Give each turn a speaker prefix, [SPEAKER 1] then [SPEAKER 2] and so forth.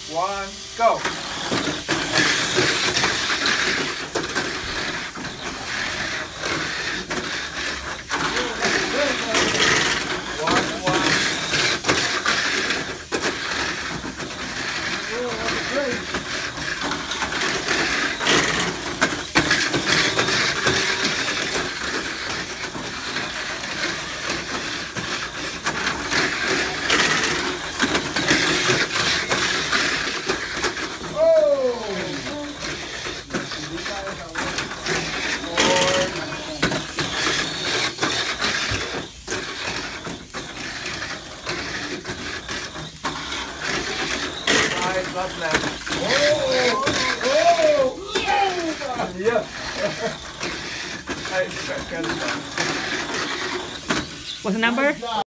[SPEAKER 1] 1, go. Last lap. Oh! Oh! Yeah.
[SPEAKER 2] What's the number?